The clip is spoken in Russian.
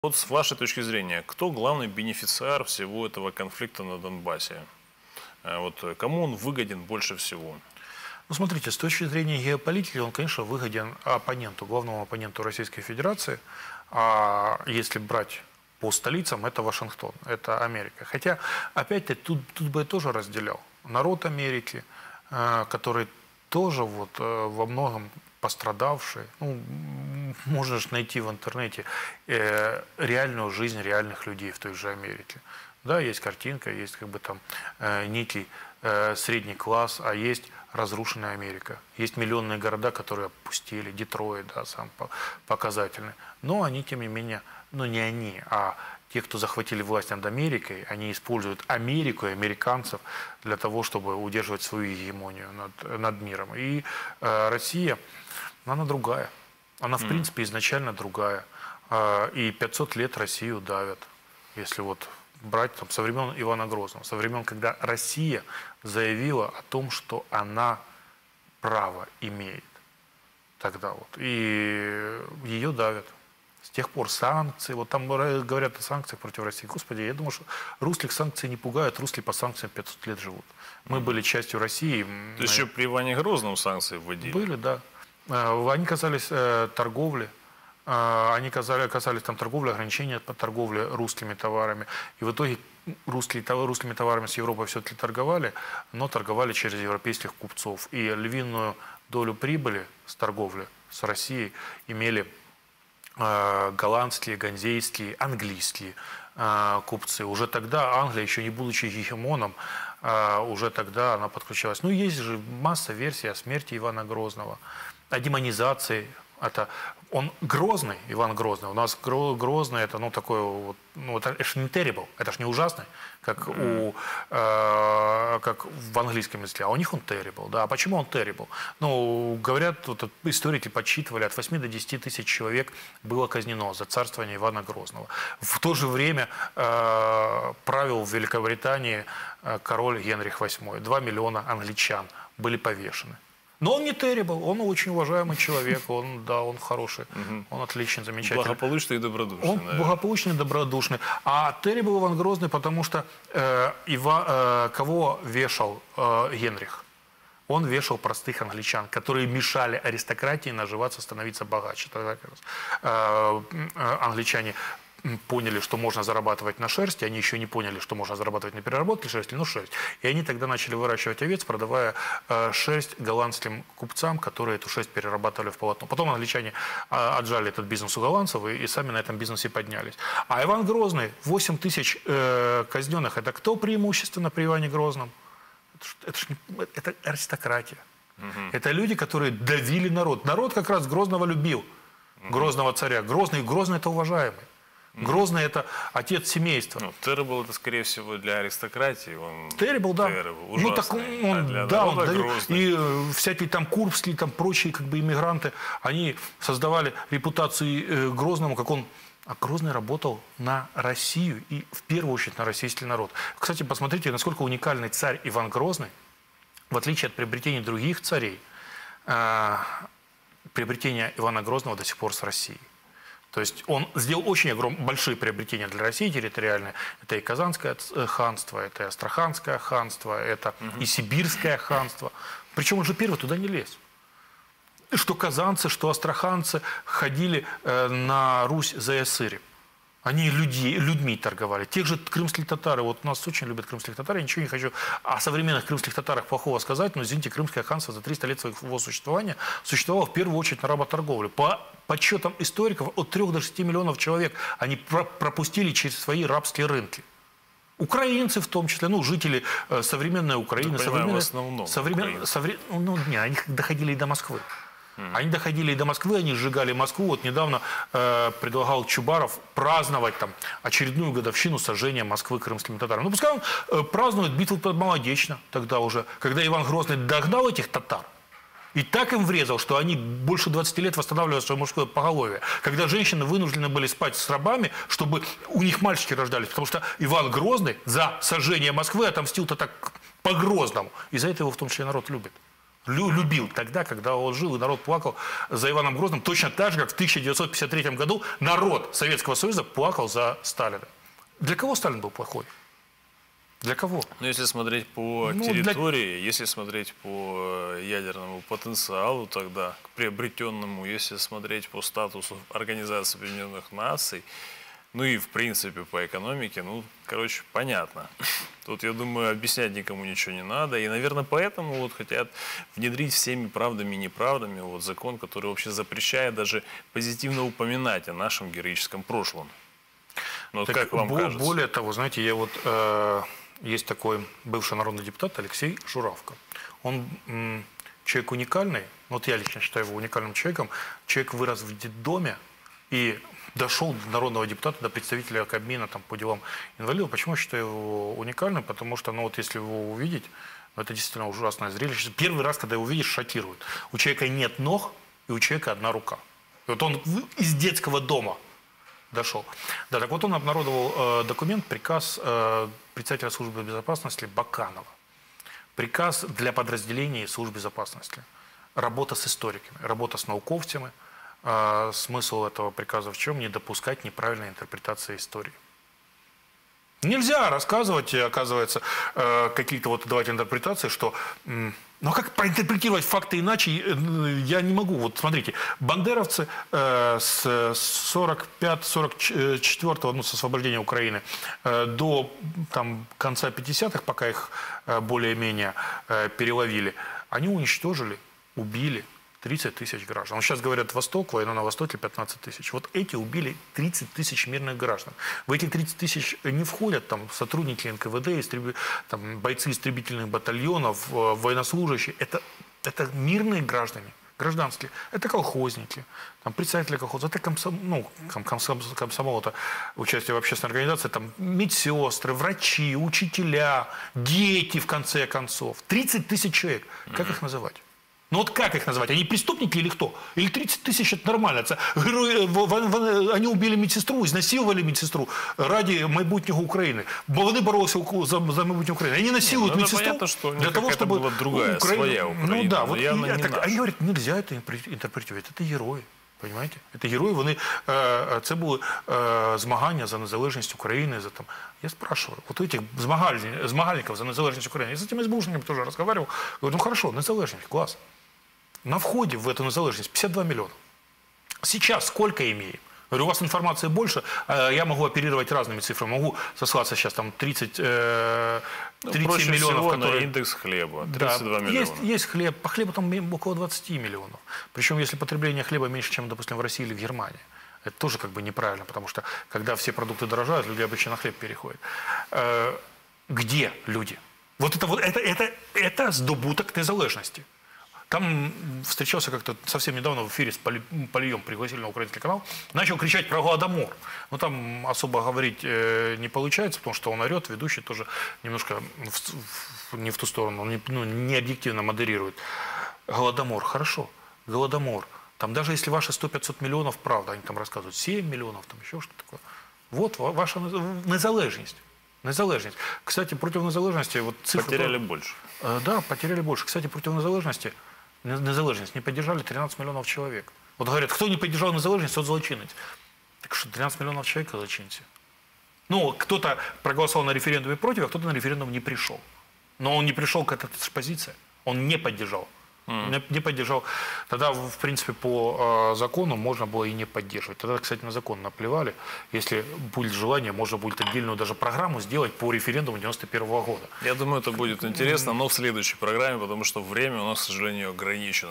Вот с вашей точки зрения, кто главный бенефициар всего этого конфликта на Донбассе? Вот кому он выгоден больше всего? Ну, смотрите, с точки зрения геополитики, он, конечно, выгоден оппоненту, главному оппоненту Российской Федерации. А если брать по столицам, это Вашингтон, это Америка. Хотя, опять-таки, тут бы я тоже разделял. Народ Америки, который тоже вот во многом пострадавший, ну, можно же найти в интернете реальную жизнь реальных людей в той же Америке. Да, есть картинка, есть как бы там некий средний класс, а есть разрушенная Америка. Есть миллионные города, которые опустили, Детройт, да, сам показательный. Но они, тем не менее, ну не они, а те, кто захватили власть над Америкой, они используют Америку и американцев для того, чтобы удерживать свою гегемонию над миром. И Россия, она другая. Она, в принципе, изначально другая. И 500 лет Россию давят. Если вот брать там, со времен Ивана Грозного, со времен, когда Россия заявила о том, что она право имеет. Тогда вот. И ее давят. С тех пор санкции, вот там говорят о санкциях против России. Господи, я думаю, что русских санкции не пугают, русские по санкциям 500 лет живут. Мы были частью России. То есть еще при Иване Грозном санкции вводили? Были, да. Они касались торговли, они касались там торговли, ограничения по торговле русскими товарами. И в итоге русскими товарами с Европой все-таки торговали, но торговали через европейских купцов. И львиную долю прибыли с торговли с Россией имели голландские, ганзейские, английские купцы. Уже тогда Англия, еще не будучи гегемоном, уже тогда она подключалась. Ну, есть же масса версий о смерти Ивана Грозного, о демонизации. Это он Грозный, Иван Грозный. У нас Грозный, это, ну, такой вот, ну, это ж не terrible, это ж не ужасный, как как в английском языке, а у них он terrible, да. А почему он terrible? Ну, говорят, вот, историки подсчитывали, от 8 до 10 тысяч человек было казнено за царствование Ивана Грозного. В то же время правил в Великобритании король Генрих VIII. 2 миллиона англичан были повешены. Но он не terrible, он очень уважаемый человек, он, да, он хороший, он отличный, замечательный. Благополучный и добродушный. Он благополучный и добродушный. А terrible Иван Грозный, потому что кого вешал Генрих? Он вешал простых англичан, которые мешали аристократии наживаться, становиться богаче. Тогда как раз англичане поняли, что можно зарабатывать на шерсти, они еще не поняли, что можно зарабатывать на переработке шерсти, но шерсть. И они тогда начали выращивать овец, продавая шерсть голландским купцам, которые эту шерсть перерабатывали в полотно. Потом англичане отжали этот бизнес у голландцев и сами на этом бизнесе поднялись. А Иван Грозный, 8 тысяч казненных, это кто преимущественно при Иване Грозном? Это аристократия. Это люди, которые давили народ. Народ как раз Грозного любил, Грозного царя. Грозный это уважаемый. Грозный – это отец семейства. Ну, terrible – это, скорее всего, для аристократии. Terrible, да. Ужасный. Ну, так он, да, он и всякие там курбские, там прочие как бы иммигранты, они создавали репутацию Грозному, как он... А Грозный работал на Россию и, в первую очередь, на российский народ. Кстати, посмотрите, насколько уникальный царь Иван Грозный, в отличие от приобретений других царей, приобретение Ивана Грозного до сих пор с Россией. То есть он сделал очень большие приобретения для России территориальные. Это и Казанское ханство, это и Астраханское ханство, это и Сибирское ханство. Причем он же первый туда не лез. Что казанцы, что астраханцы ходили на Русь за ясырем. Они людьми торговали. Тех же крымских татары, вот нас очень любят крымских татар, я ничего не хочу о современных крымских татарах плохого сказать, но, извините, Крымское ханство за 300 лет своего существования существовало в первую очередь на работорговле. По подсчетам историков, от 3 до 6 миллионов человек они пропустили через свои рабские рынки. Украинцы в том числе, ну, жители современной Украины. В основном они доходили и до Москвы. Они доходили и до Москвы, они сжигали Москву. Вот недавно предлагал Чубаров праздновать там очередную годовщину сожжения Москвы крымскими татарами. Ну, пускай он празднует битву под Молодечно тогда уже, когда Иван Грозный догнал этих татар и так им врезал, что они больше 20 лет восстанавливали свое мужское поголовье. Когда женщины вынуждены были спать с рабами, чтобы у них мальчики рождались. Потому что Иван Грозный за сожжение Москвы отомстил-то так по-грозному. И за это его в том числе народ любит. Любил тогда, когда он жил, и народ плакал за Иваном Грозным, точно так же, как в 1953 году народ Советского Союза плакал за Сталина. Для кого Сталин был плохой? Для кого? Ну, если смотреть по территории, если смотреть по ядерному потенциалу тогда, к приобретенному, если смотреть по статусу Организации Объединенных Наций, ну и в принципе по экономике, ну, короче, понятно. Тут, я думаю, объяснять никому ничего не надо. И, наверное, поэтому вот хотят внедрить всеми правдами и неправдами вот закон, который вообще запрещает даже позитивно упоминать о нашем героическом прошлом. Ну, вот как вам кажется? Более того, знаете, я вот... Есть такой бывший народный депутат Алексей Журавко. Он человек уникальный, вот я лично считаю его уникальным человеком. Человек вырос в детдоме и дошел до народного депутата, до представителя Кабмина там, по делам инвалидов. Почему я считаю его уникальным? Потому что, ну вот если его увидеть, ну, это действительно ужасное зрелище. Первый раз, когда его увидишь, шокирует. У человека нет ног, и у человека одна рука. И вот он из детского дома дошел. Да, так вот он обнародовал документ, приказ председателя службы безопасности Баканова. Приказ для подразделений служб безопасности. Работа с историками, работа с науковцами. Смысл этого приказа в чем? Не допускать неправильной интерпретации истории. Нельзя рассказывать, оказывается, какие-то вот давать интерпретации, что... Но как проинтерпретировать факты иначе, я не могу. Вот смотрите, бандеровцы с 45-44, ну, с освобождения Украины, до там, конца 50-х, пока их более-менее переловили, они уничтожили, убили 30 тысяч граждан. Вот сейчас говорят, Восток, война на Востоке 15 тысяч. Вот эти убили 30 тысяч мирных граждан. В эти 30 тысяч не входят там, сотрудники НКВД, там, бойцы истребительных батальонов, военнослужащие. Это мирные граждане, гражданские. Это колхозники, там, представители колхоза, это комсомол, это участие в общественной организации, там, медсестры, врачи, учителя, дети, в конце концов. 30 тысяч человек. Как их называть? Ну вот как их назвать? Они преступники или кто? Или 30 тысяч это нормально? Они убили медсестру, изнасиловали медсестру ради майбутнього України. Бо вони боролися за майбутнє України. Они насилуют медсестру понятно, что для того, чтобы... была другая, своя Украина. Ну да, вот явно не наша. Они говорят, нельзя это интерпретировать. Это герої. Понимаете? Это герої, вони, це були змагання за незалежність України. За, там. Я спрашиваю, вот этих змагальников за незалежність України, я с этими СБУшниками тоже разговаривал, говорю, ну хорошо, незалежність, класс. На входе в эту незалежность 52 миллиона. Сейчас сколько имеем? Говорю, у вас информации больше, я могу оперировать разными цифрами. Могу сослаться сейчас там 37 миллионов, которые... на индекс хлеба, 32 миллиона. Есть хлеб. По хлебу там около 20 миллионов. Причем, если потребление хлеба меньше, чем, допустим, в России или в Германии. Это тоже как бы неправильно, потому что, когда все продукты дорожают, люди обычно на хлеб переходят. Где люди? Вот это здобуток незалежности. Там встречался как-то совсем недавно в эфире с Полием, пригласили на украинский канал, начал кричать про Голодомор. Но там особо говорить не получается, потому что он орет, ведущий тоже немножко не в ту сторону, он не объективно модерирует. Голодомор, хорошо, Голодомор. Там даже если ваши 100-500 миллионов, правда, они там рассказывают, 7 миллионов, там еще что-то такое. Вот ваша незалежность. Незалежность. Кстати, против незалежности... Вот цифры потеряли больше. Да, потеряли больше. Кстати, против незалежность не поддержали 13 миллионов человек. Вот говорят, кто не поддержал незалежность, тот злочинец. Так что 13 миллионов человек злочинцы. Ну, кто-то проголосовал на референдуме против, а кто-то на референдум не пришел. Но он не пришел к этой позиции. Он не поддержал. Не поддержал. Тогда, в принципе, по закону можно было и не поддерживать. Тогда, кстати, на закон наплевали. Если будет желание, можно будет отдельную даже программу сделать по референдуму 91-го года. Я думаю, это будет интересно, но в следующей программе, потому что время у нас, к сожалению, ограничено.